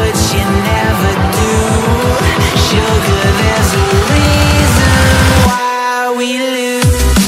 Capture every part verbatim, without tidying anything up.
but you never do. Sugar, there's a reason why we lose.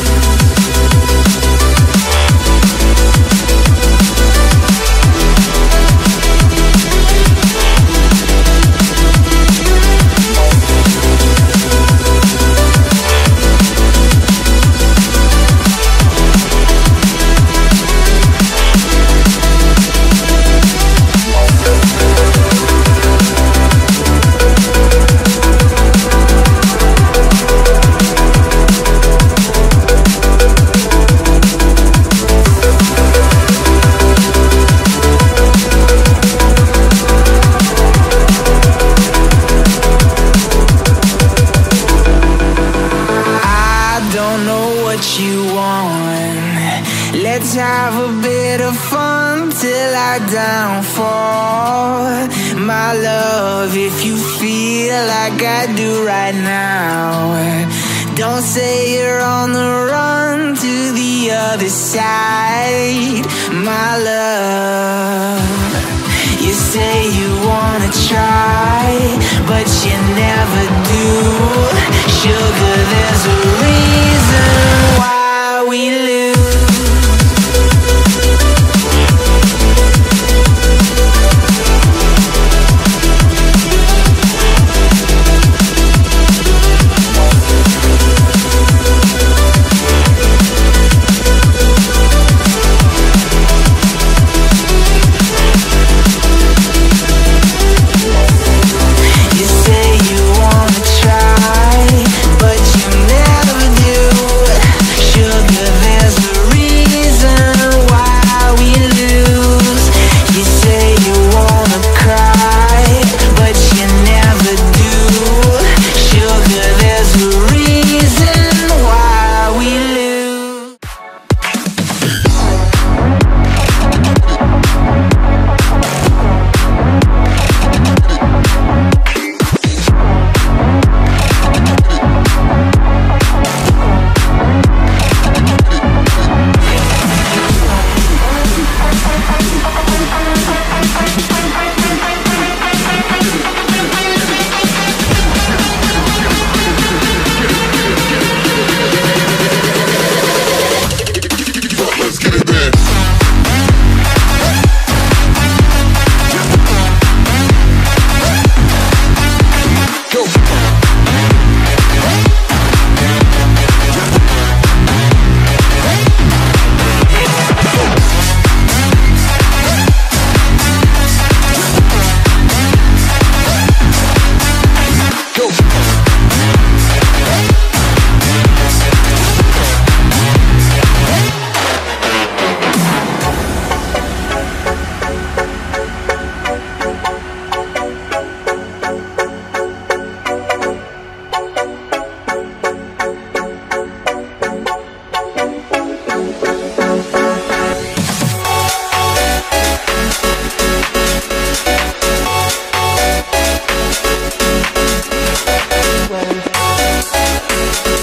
Let's have a bit of fun till I downfall. My love, if you feel like I do right now, don't say you're on the run to the other side. My love, you say you wanna try, but you never do. Sugar, there's a reason why we lose.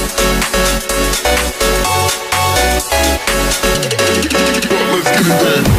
Let's get it done.